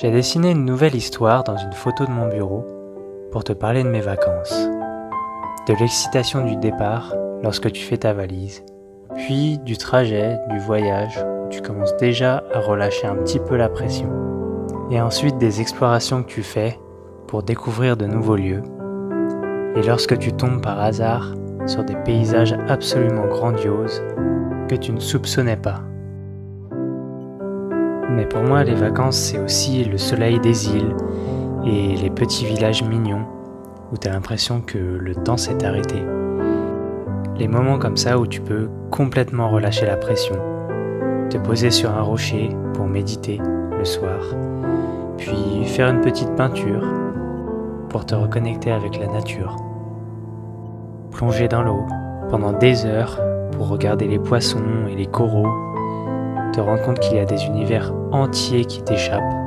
J'ai dessiné une nouvelle histoire dans une photo de mon bureau pour te parler de mes vacances, de l'excitation du départ lorsque tu fais ta valise, puis du trajet, du voyage où tu commences déjà à relâcher un petit peu la pression, et ensuite des explorations que tu fais pour découvrir de nouveaux lieux, et lorsque tu tombes par hasard sur des paysages absolument grandioses que tu ne soupçonnais pas. Mais pour moi, les vacances, c'est aussi le soleil des îles et les petits villages mignons où tu as l'impression que le temps s'est arrêté. Les moments comme ça où tu peux complètement relâcher la pression, te poser sur un rocher pour méditer le soir, puis faire une petite peinture pour te reconnecter avec la nature. Plonger dans l'eau pendant des heures pour regarder les poissons et les coraux, te rendre compte qu'il y a des univers entiers qui t'échappent